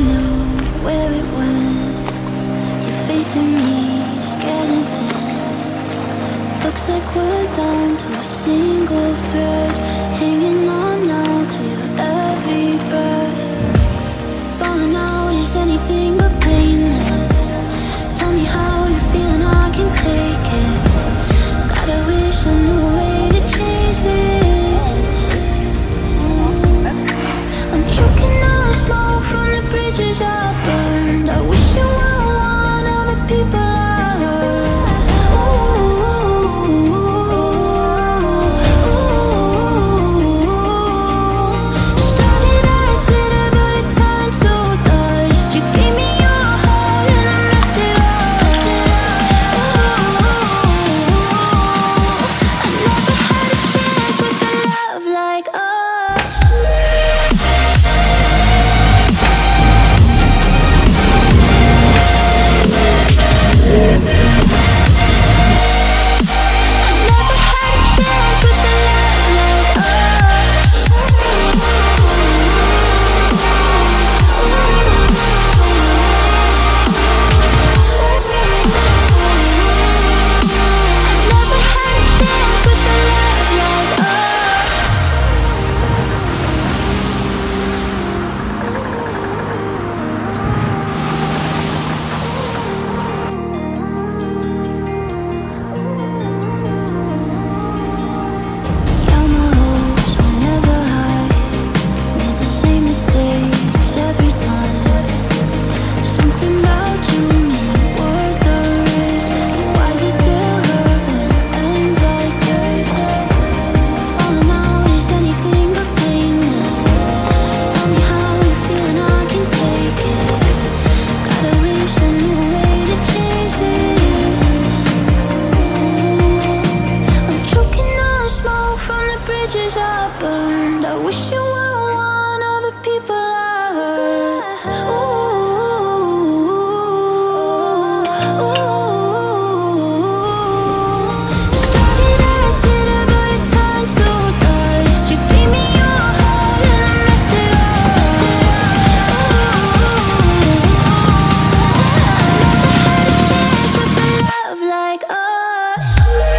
knew where it went. Your faith in me is getting thin. Looks like we're down to a single thread, hanging on now to your every breath. Falling out is anything but painless. Tell me how you're feeling, I can take it. God, I wish I knew a way to change this. I'm choking on smoke from the bridges I burned. I wish you were one of the people I hurt. Started as glitter, but it turned to dust. You gave me your heart and I messed it up. I never had a chance with a love like us. I wish you were one of the people I hurt. Started as glitter, but it turned to dust. You gave me your heart and I messed it up. I never had a chance with a love like us.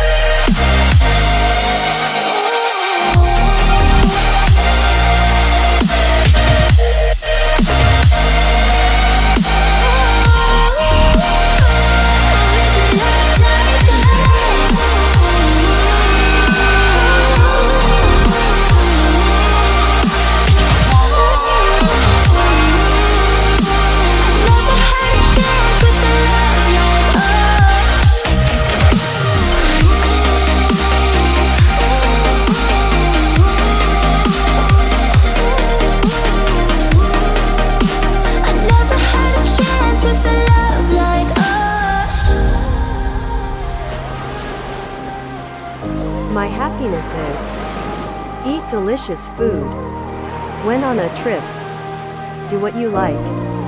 My happiness is eat delicious food. When on a trip, do what you like.